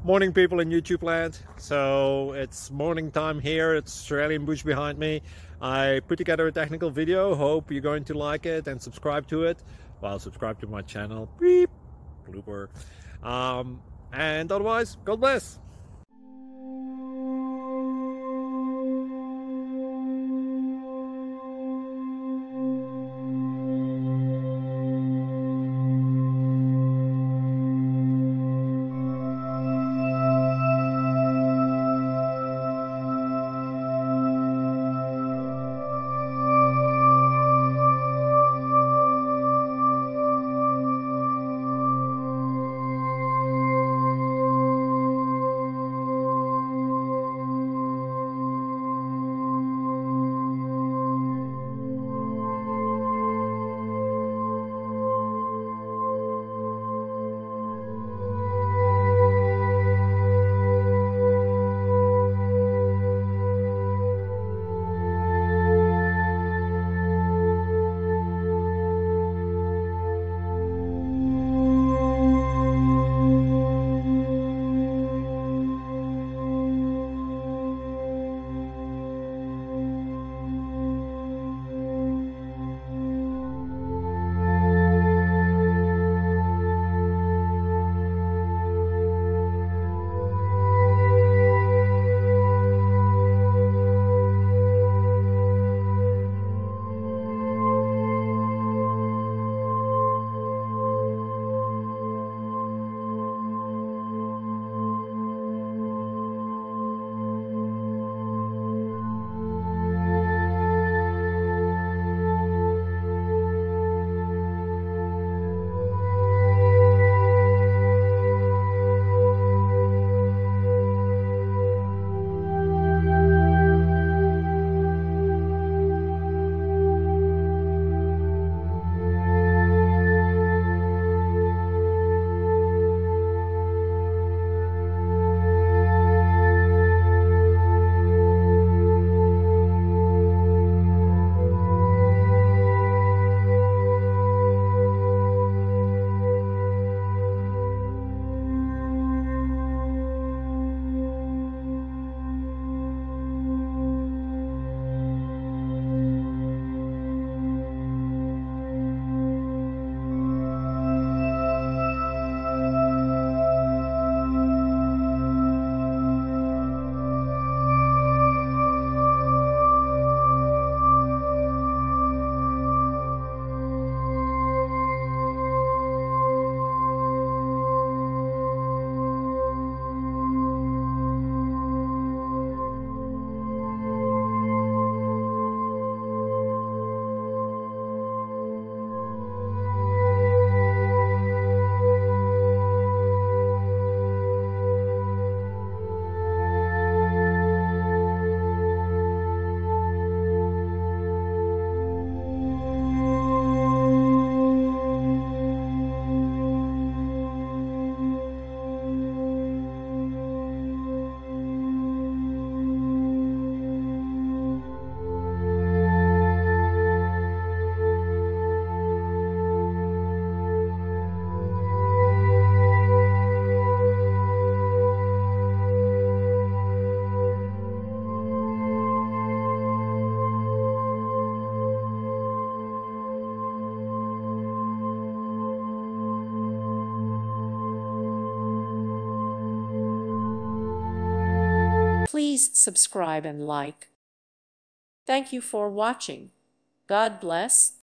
Morning, people in YouTube land. So it's morning time here. It's Australian bush behind me. I put together a technical video. Hope you're going to like it and subscribe to it. Well, subscribe to my channel. Beep. Blooper. And otherwise, God bless. Please subscribe and like. Thank you for watching. God bless.